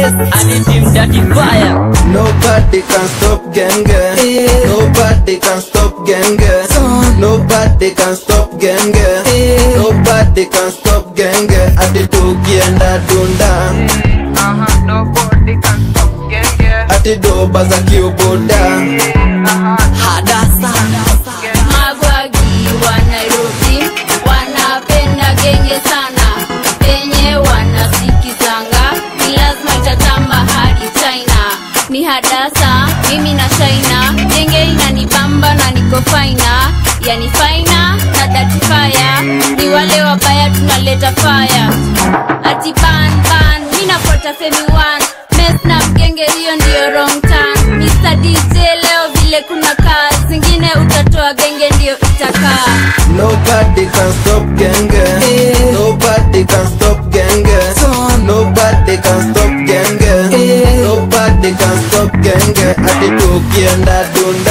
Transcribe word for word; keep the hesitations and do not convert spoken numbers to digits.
and it team dirty fire. Nobody can stop genge. Nobody can stop genge. Nobody can stop genge. Nobody can stop genge. Ati tukienda dunda. Uh-huh, nobody can stop genge. Ati doba za kiubuda. Hadasa Magwagi wa Nairobi wanapenda genge sana, penye wanasikizanga ni lazima itatamba hadi China. Ni Hadasa, mimi na China, genge inanibamba na niko faina, yani faina na dirty fire. Ni wale wabaya tunaleta fire. Ati ban ban, mimi nafuata Femi One, mess na genge hiyo ndio wrong turn. Mister D J leo vile kuna kazi zingine utatoa genge ndio itakaa. Nobody can stop genge. Nobody can stop genge. Nobody can stop genge. Nobody can stop genge. Ati tukienda dunda.